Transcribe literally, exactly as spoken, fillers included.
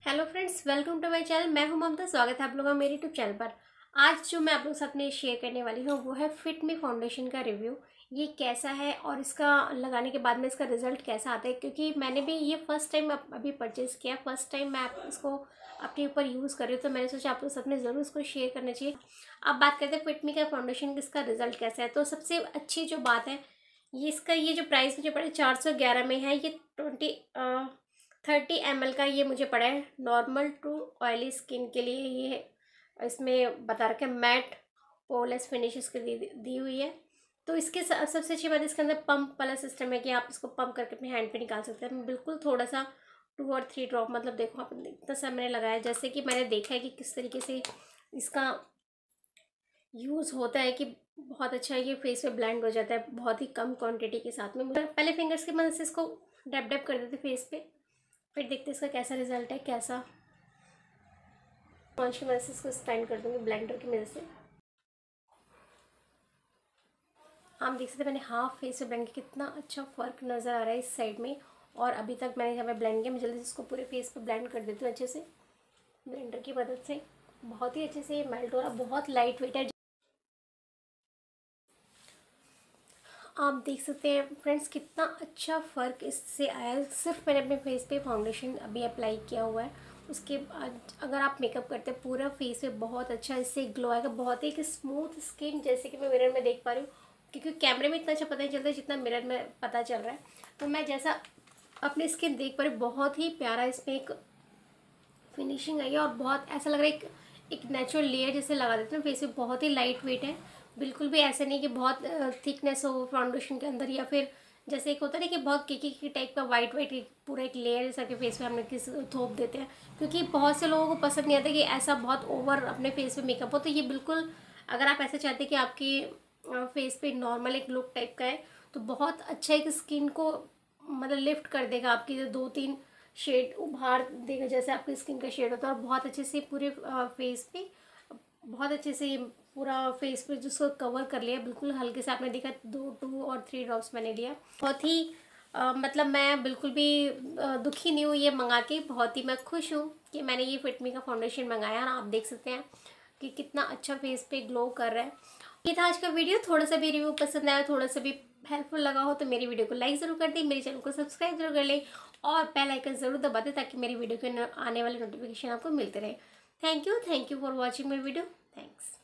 Hello friends, welcome to my channel. मैं हूं ममता। स्वागत है आप लोगों का मेरे यूट्यूब चैनल पर। आज जो मैं आप लोगों के साथ में शेयर करने वाली हूं वो है फिट मी फाउंडेशन का रिव्यू। ये कैसा है और इसका लगाने के बाद में इसका रिजल्ट कैसा आता है, क्योंकि मैंने भी ये फर्स्ट टाइम अभी परचेज़ किया। फर्स्ट टाइम मैं इसको अपने ऊपर यूज़ कर रही हूँ, तो मैंने सोचा आप लोगों के साथ में ज़रूर इसको शेयर करना चाहिए। अब बात करते हैं फिट मी का फाउंडेशन, इसका रिजल्ट कैसा है। तो सबसे अच्छी जो बात है, ये इसका ये जो प्राइस मुझे पड़ा चार सौ ग्यारह में है। ये ट्वेंटी थर्टी एम एल का ये मुझे पड़ा है। नॉर्मल टू ऑयली स्किन के लिए ये इसमें बता रखा है मैट पोरलेस फिनिश के दी, दी हुई है। तो इसके सबसे अच्छी बात इसके अंदर पंप वाला सिस्टम है कि आप इसको पंप करके अपने हैंड पे निकाल सकते हैं। बिल्कुल थोड़ा सा टू और थ्री ड्रॉप, मतलब देखो आप इतना सा मैंने लगाया, जैसे कि मैंने देखा है कि किस तरीके से इसका यूज़ होता है कि बहुत अच्छा ये फेस पे ब्लेंड हो जाता है बहुत ही कम क्वांटिटी के साथ में। मुझे पहले फिंगर्स की मदद से इसको डैप डैप कर देते फेस पे, फिर देखते हैं इसका कैसा रिजल्ट है। कैसा स्पॉन्ज की मदद से इसको स्टैंड कर दूँगी, ब्लेंडर की मदद से। आप देख सकते हैं मैंने हाफ फेस पे ब्लेंड किया, कितना अच्छा फ़र्क नज़र आ रहा है इस साइड में। और अभी तक मैंने जब मैं ब्लेंड किया, मैं जल्दी से इसको पूरे फेस पे ब्लेंड कर देती हूँ अच्छे से ब्लेंडर की मदद से। बहुत ही अच्छे से ये मेल्ट हो रहा, बहुत लाइट वेट है। आप देख सकते हैं फ्रेंड्स कितना अच्छा फ़र्क इससे आया है। सिर्फ मैंने अपने फेस पे फाउंडेशन अभी अप्लाई किया हुआ है, उसके बाद अगर आप मेकअप करते हैं पूरा फेस पे बहुत अच्छा इससे ग्लो आएगा। बहुत ही एक स्मूथ स्किन, जैसे कि मैं मिरर में देख पा रही हूँ, क्योंकि कैमरे में इतना अच्छा पता नहीं चलता जितना मिरर में पता चल रहा है। तो मैं जैसा अपनी स्किन देख पा रही हूँ, बहुत ही प्यारा इसमें एक फिनिशिंग आई है और बहुत ऐसा लग रहा है एक एक नेचुरल लेयर जैसे लगा देते हैं फेस पे। बहुत ही लाइट वेट है, बिल्कुल भी ऐसे नहीं कि बहुत थिकनेस हो फाउंडेशन के अंदर, या फिर जैसे एक होता है ना कि बहुत केकी की टाइप का वाइट वाइट पूरा एक लेयर जैसा के फेस पे हमने किस थोप देते हैं। क्योंकि बहुत से लोगों को पसंद नहीं आता कि ऐसा बहुत ओवर अपने फेस पे मेकअप हो। तो ये बिल्कुल, अगर आप ऐसा चाहते हैं कि आपकी फेस पे नॉर्मल एक लुक टाइप का है, तो बहुत अच्छा एक स्किन को मतलब लिफ्ट कर देगा, आपकी जो दो तीन शेड उभार देगा जैसे आपकी स्किन का शेड होता है। और बहुत अच्छे से पूरे फेस पे बहुत अच्छे से पूरा फेस पे जो उसको कवर कर लिया। बिल्कुल हल्के से आपने देखा, दो टू और थ्री ड्रॉप्स मैंने लिया। बहुत ही आ, मतलब मैं बिल्कुल भी आ, दुखी नहीं हूँ ये मंगा के। बहुत ही मैं खुश हूँ कि मैंने ये फिट मी का फाउंडेशन मंगाया। और आप देख सकते हैं कि कितना अच्छा फेस पे ग्लो कर रहा है। ये था आज का वीडियो। थोड़ा सा भी रिव्यू पसंद आया, थोड़ा सा भी हेल्पफुल लगा हो तो मेरी वीडियो को लाइक ज़रूर कर दें, मेरे चैनल को सब्सक्राइब जरूर कर लें और बेल आइकन ज़रूर दबा दें ताकि मेरी वीडियो के आने वाले नोटिफिकेशन आपको मिलते रहे। Thank you thank you for watching my video. Thanks.